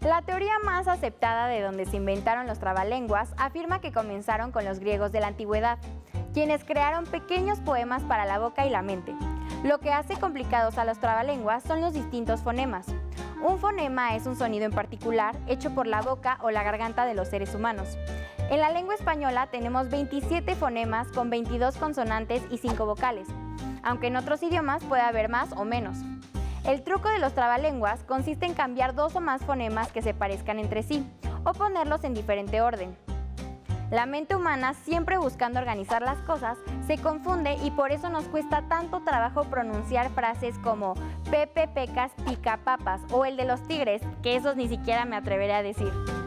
La teoría más aceptada de donde se inventaron los trabalenguas afirma que comenzaron con los griegos de la antigüedad, quienes crearon pequeños poemas para la boca y la mente. Lo que hace complicados a los trabalenguas son los distintos fonemas. Un fonema es un sonido en particular hecho por la boca o la garganta de los seres humanos. En la lengua española tenemos 27 fonemas con 22 consonantes y 5 vocales, aunque en otros idiomas puede haber más o menos. El truco de los trabalenguas consiste en cambiar 2 o más fonemas que se parezcan entre sí, o ponerlos en diferente orden. La mente humana, siempre buscando organizar las cosas, se confunde y por eso nos cuesta tanto trabajo pronunciar frases como Pepe Pecas pica papas o el de los tigres, que esos ni siquiera me atreveré a decir.